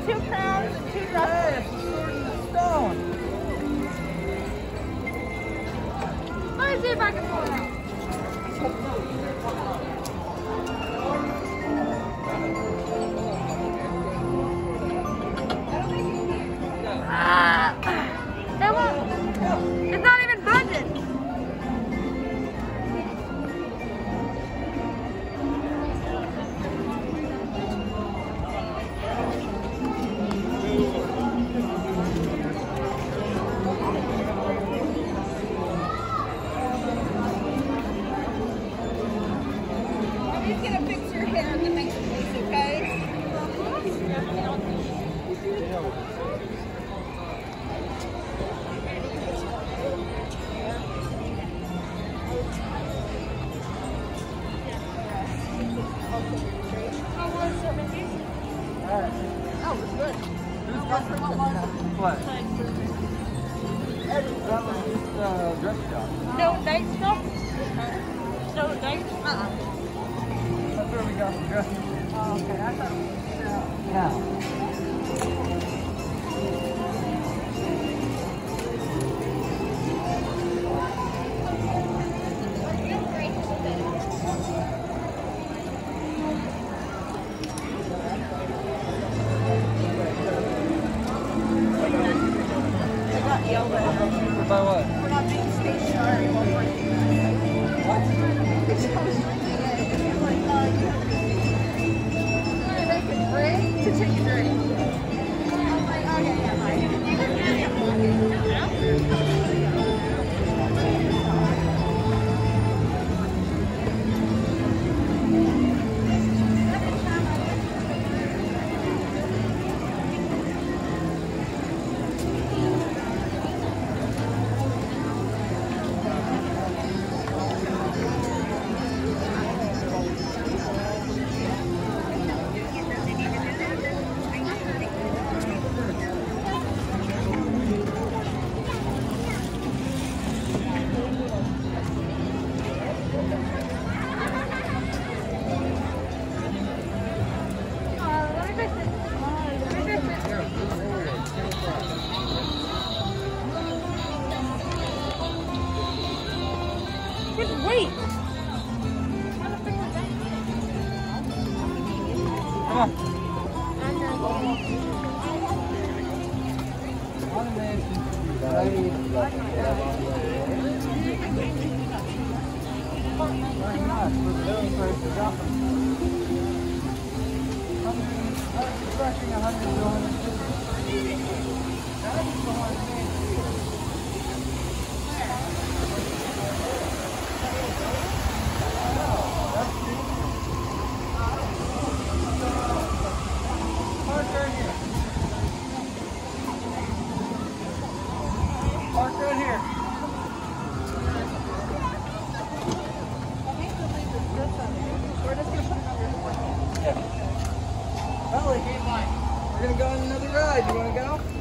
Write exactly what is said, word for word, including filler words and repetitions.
two crowns and two dresses. Hey, it's the sword and the stone. Let me see if I can pull it out. Ah, it won't. It's not even budget. He's gonna fix your hair in the makeup place, okay? Alright. Oh, it's good. What? That was just uh, dress shop. No night stuff? No night? Uh-uh. That's where we got the dress. Oh, okay. I thought it Now. By what? We're not being stationary while we're doing that. What? Because I was drinking it, and he was like, uh, you have to make a drink to take a drink. I was like, okay, yeah, fine. Just wait. Come on. Park right here. We're just gonna put it on your Yeah. Ellie, we're gonna go on another ride. You wanna go?